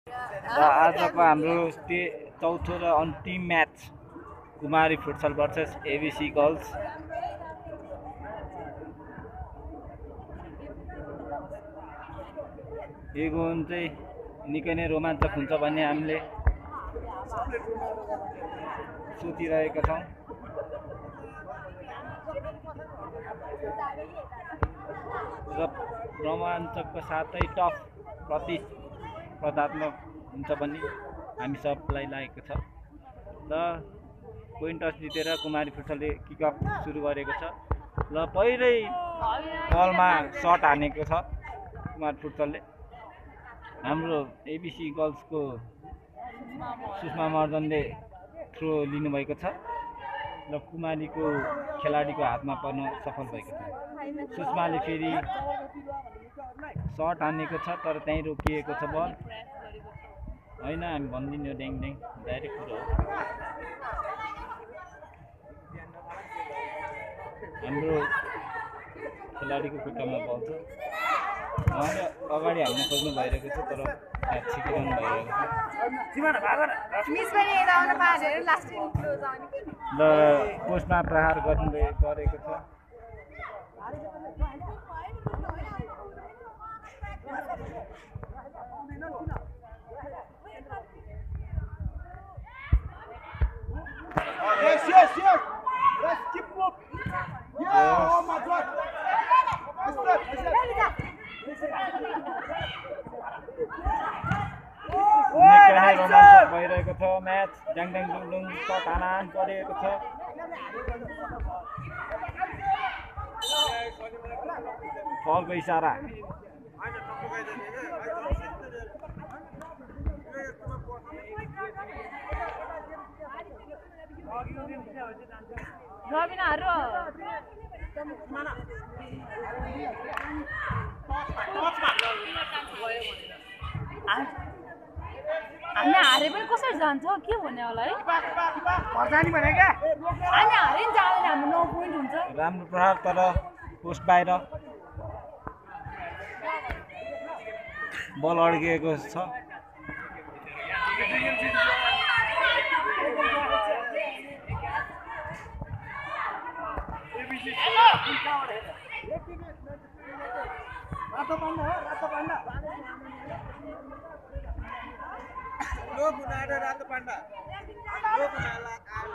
र आजको हाम्रो चौथो र अन्तिम match Kumari futsal versus ABC girls. यो गेम चाहिँ निकै नै रोमाञ्चक हुन्छ भन्ने हामीले सोचिरहेका छौँ। र रोमाञ्चकको साथै टफ प्रतिस्पर्धात्मक हुन्छ भन्ने हामी सबलाई लागेको छ। र कोइन टस जितेर कुमारी फुटसलले किकअफ सुरु गरेको छ। र पहिल्यै बलमा सट हानेको छ कुमारी फुटसलले। हाम्रो एबिसी गर्ल्सको सुषमा महर्जनले थ्रो लिनुभएको छ र कुमारीको खेलाडीको हातमा पर्न सफल भएको छ। सुषमाले फेरि सट हानेको छ तर त्यहीँ रोकिएको छ बल। होइन, हामी भन्दिनँ ड्याङ ड्याङ डाइरेक्ट कुरो हो। हाम्रो खेलाडीको खुट्टामा बल छ, उहाँले अगाडि हाल्न खोज्नु भइरहेको छ तर छिकिरहनु भइरहेको छ। र पोस्टमा प्रहार गरेको छ। Yes, yes, yes. Let's keep moving. Yeah, oh my God. निकै रोमाञ्चक भइरहेको छ म्याच। ड्याङ ड्याङ डुङ डुङ सट हान गरिएको छ। फलको इसारा। हामी हारे पनि कसरी जान्छ के भन्ने होला है? पर्दानी भने क्या? हामी हारे नि जाँदैन, हाम्रो 9 पोइन्ट हुन्छ। राम्रो प्रहार तर पोस्ट बाहिर बल अड्किएको छ। रातो पाण्डा हो, रातो पाण्डा। लो गुनाडा रातो पाण्डा। लो गुनाला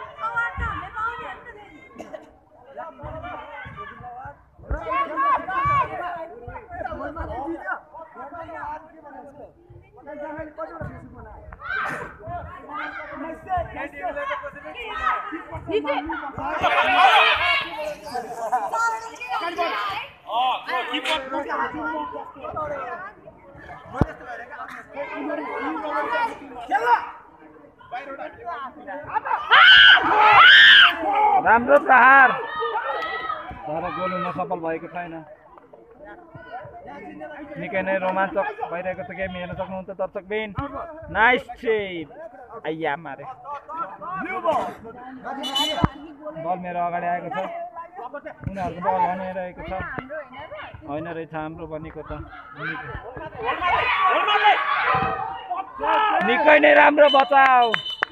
राम्रो प्रहार तर गोल हुन सफल भएको छैन। निकै नै रोमाञ्चक भइरहेको छ गेम। हेर्न सक्नुहुन्छ दर्शकबिन। Nice save. आइया मारे। बल मेरो अगाडि आएको छ। उनीहरूको बल हनिरहेको छ। होइन रहेछ, हाम्रो बनेको त। निकै नै राम्रो बचाउ।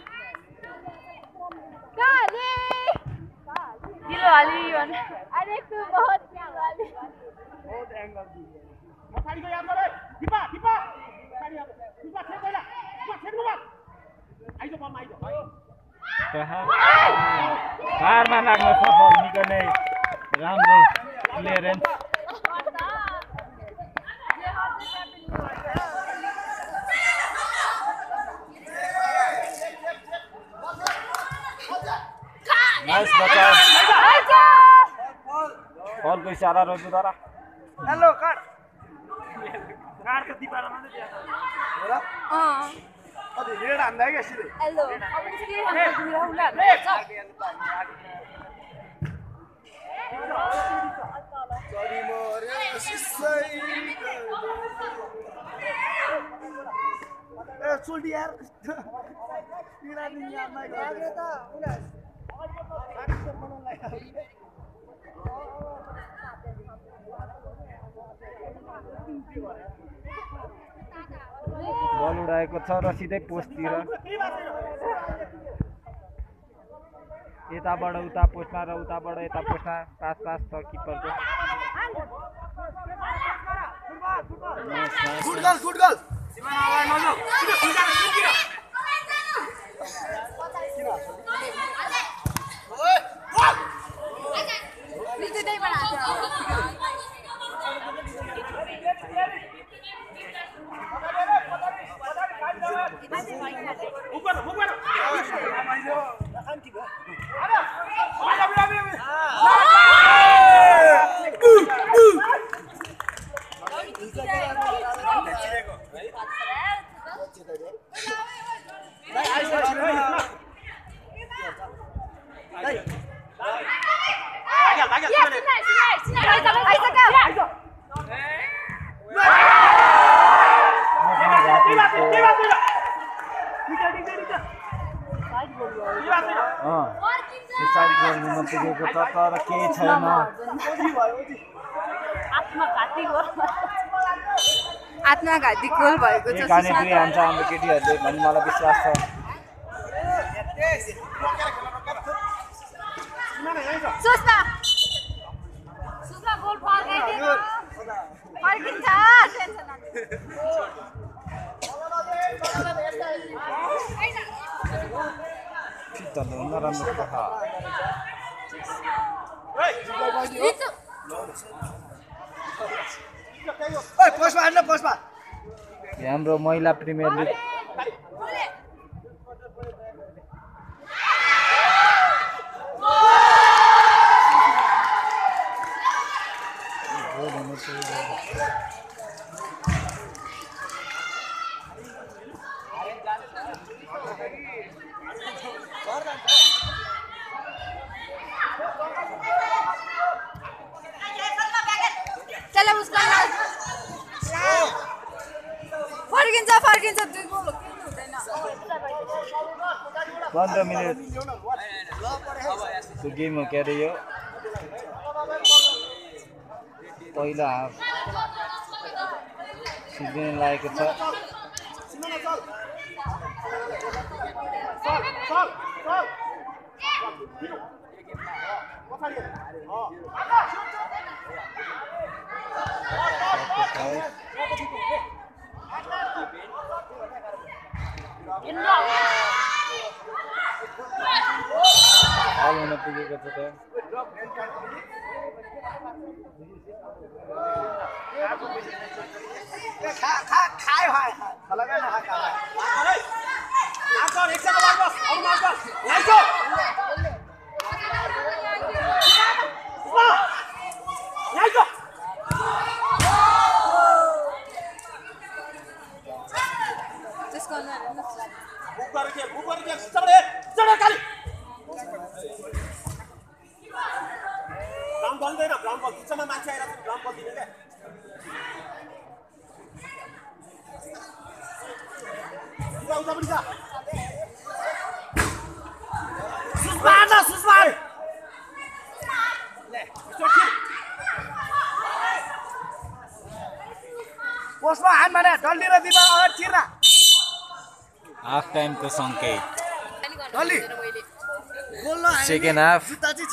हारमा लाग्न सफल। निकै नै राम्रो क्लियरेन्स। नाइस बचाउ। बलको इसारा रोजुद्वारा। हेलो काट काटको दिपाला मात्रै दिया हो र अझै रेड हान्दा के सिधै हेलो अब के हाम्रो उला सरी मोरे सिसै ए चुल्टी यार किरा दिन याद नै गरे त उला आक्सन बनाउनलाई बल उडाएको छ र सिधै पोस्टतिर यताबाट उता पोस्टमा र उताबाट यता पोस्टमा पास छ किपरको गुड गर्ल पुगेको त तर केही छैन आत्मघाती गोल भएको छ खानेपुरी हान्छ हाम्रो केटीहरूले भन्ने मलाई विश्वास छ सुस्ना गोल फर्काइदिनु फर्किन्छ टेन्सन नराम्रो कथा हाम्रो महिला प्रिमियर लिग चला उसका फर्किन्छ 2 गोल हुँदैन 15 मिनेट त्यो गेम हो क्यारे यो पहिलो हाफ सिद्धिन लागेको छ हाल हुन पुगेको छ त हाफ टाइमको सङ्केत सेकेन्ड हाफ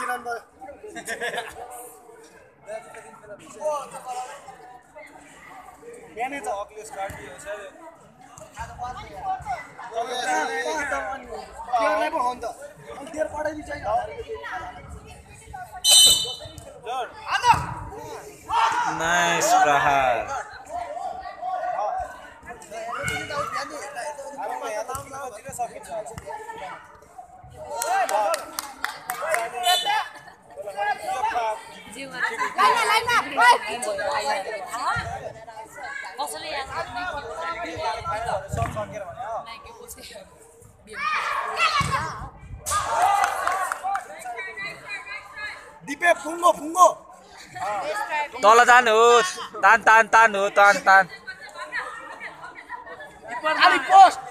नाइस प्रहार दिपे पुङ्गो पुङ्गो तल जानु हो तान तान तान हो तान तान आली पोस्ट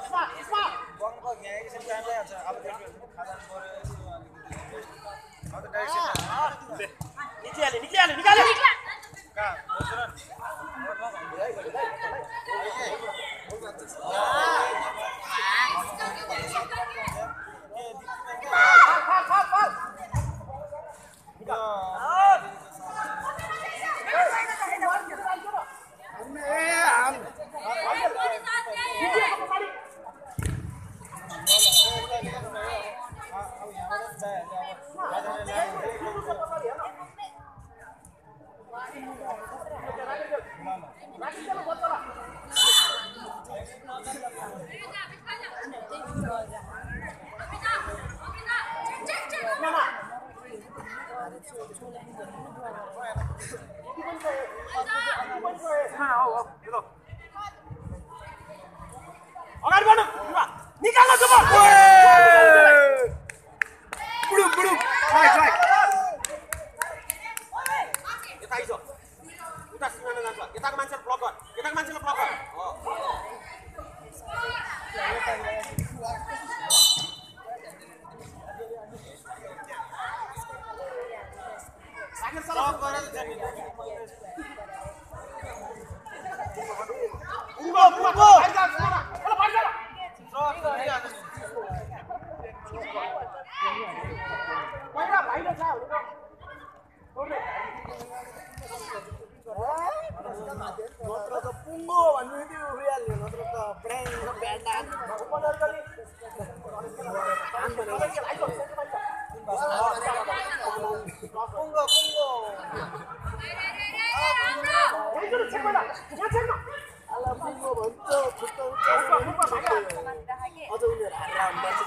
अझ उनीहरू हारेर आउनुपर्छ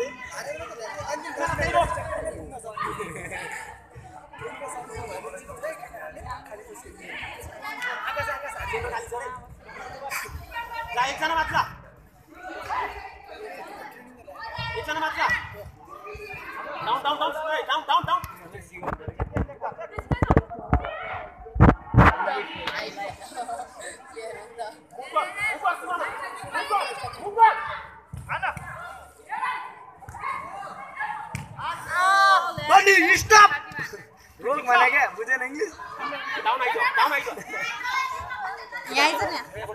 एकजना मात्र down down down down down down stop रोक मला क्या बुझेन इंग्लिश डाउन आइजो यहाँ आइज न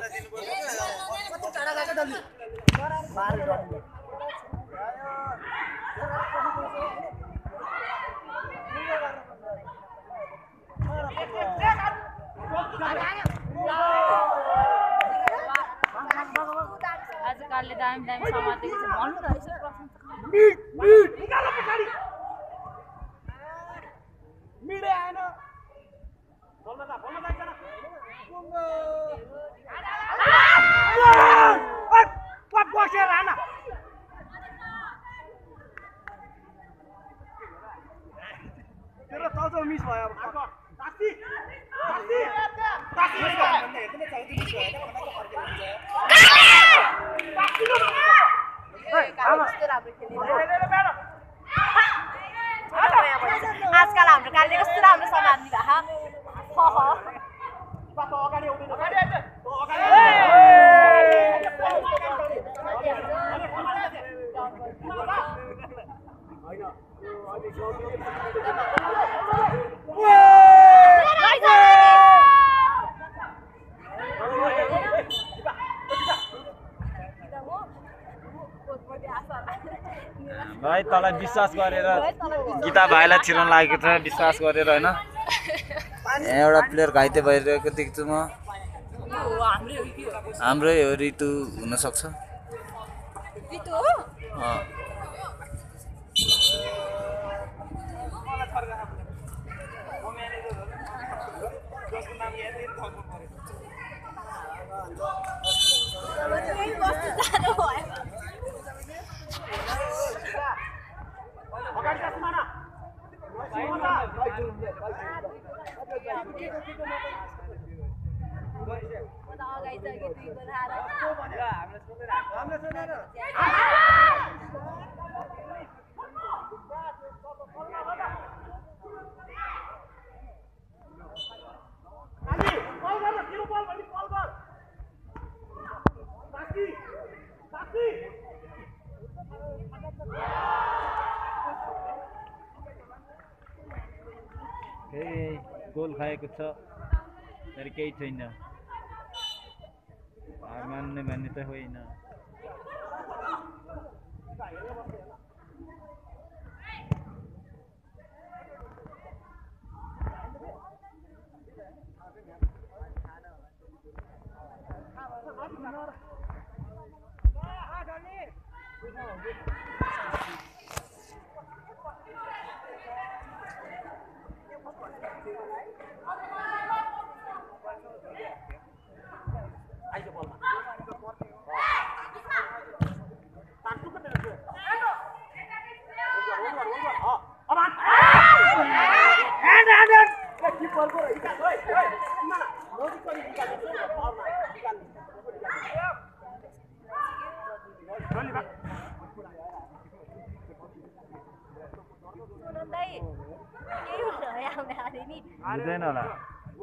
टाढा गएको जल्दी बाहर आजकलले दामी दामी सामान देखेछ भन्नु त यसो प्रश्न निकाल पछाडी मिडे आएन बोल्न जाइदैन पप बसेर आन तेरो चौचौ मिस भयो अब तासी आजकल हाम्रो कालले कस्तो राम्रो सामान दिएको भाइ तँलाई विश्वास गरेर गीता भाइलाई छिराउन लागेको छ विश्वास गरेर होइन एउटा प्लेयर घाइते भइरहेको देख्छु म हाम्रै हो ऋतु हुनसक्छ गोल खाएको छ तर केही छैन हार मान्ने भन्ने त होइन बुझ्दैन होला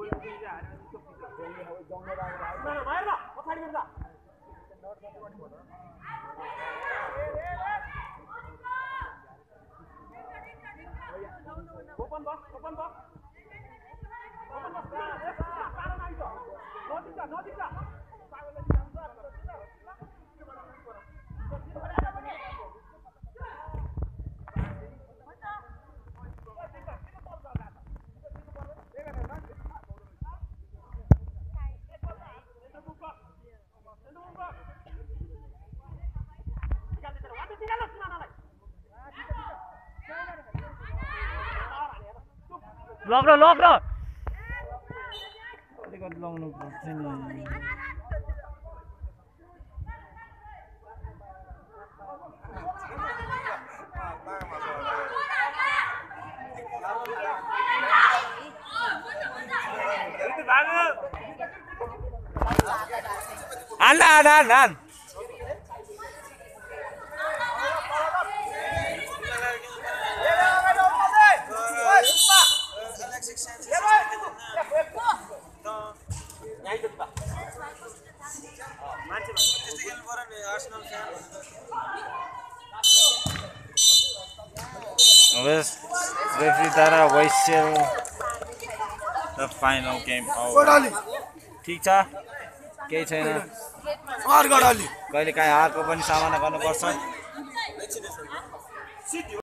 लग र अलिकति लगाउनु पर्छ नि हान हान हान हान रेफ्रीद्वारा व्हिसल द फाइनल गेम ठिक छ केही छैन कहिले काहीँ हारको पनि सामना गर्नुपर्छ